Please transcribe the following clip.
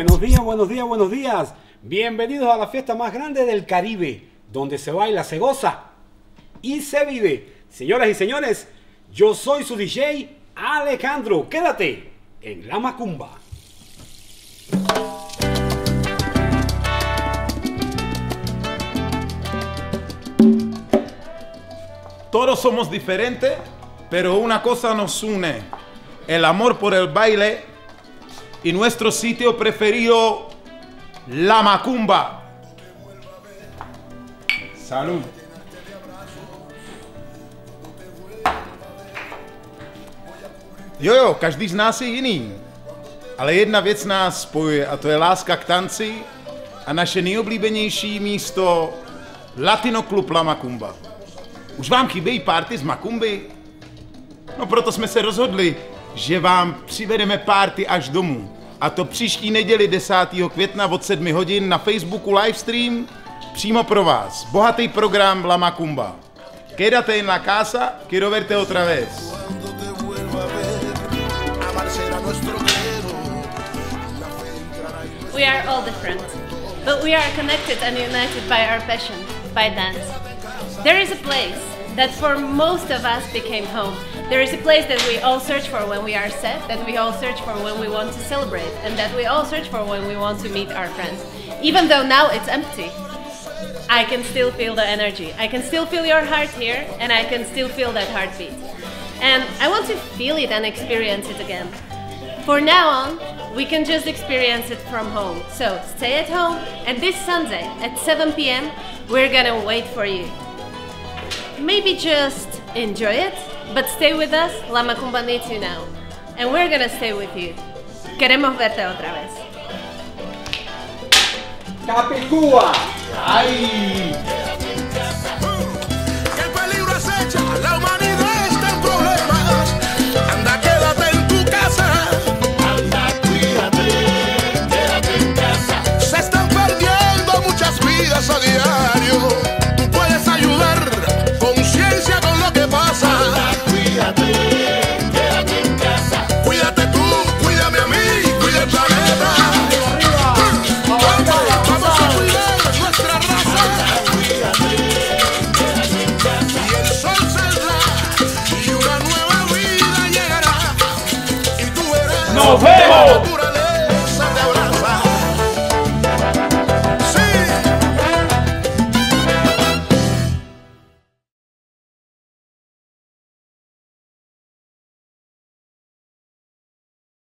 Buenos días, buenos días, buenos días. Bienvenidos a la fiesta más grande del Caribe, donde se baila, se goza y se vive. Señoras y señores, yo soy su DJ Alejandro. Quédate en La Macumba. Todos somos diferentes, pero una cosa nos une: el amor por el baile y nuestro sitio preferido, La Macumba. Salud. Jo, každý z nás je jiný, ale jedna věc nás spojuje a to je láska k tanci a naše nejoblíbenější místo Latino Club La Macumba. Už vám chybějí party z Macumby? No proto jsme se rozhodli, že vám přivedeme party až domů. A to příští neděli 10. května od 7 hodin na Facebooku livestream přímo pro vás. Bohatý program La Macumba. Quédate en la casa, quiero verte otra vez. We are all different, but we are connected and united by our passion, by dance. There is a place that for most of us became home. There is a place that we all search for when we are sad, that we all search for when we want to celebrate, and that we all search for when we want to meet our friends. Even though now it's empty, I can still feel the energy. I can still feel your heart here, and I can still feel that heartbeat. And I want to feel it and experience it again. For now on, we can just experience it from home. So stay at home, and this Sunday at 7 p.m. we're gonna wait for you. Maybe just enjoy it, but stay with us. La Macumba needs you now, and we're gonna stay with you. Queremos verte otra vez. Capicúa. ¡Ay!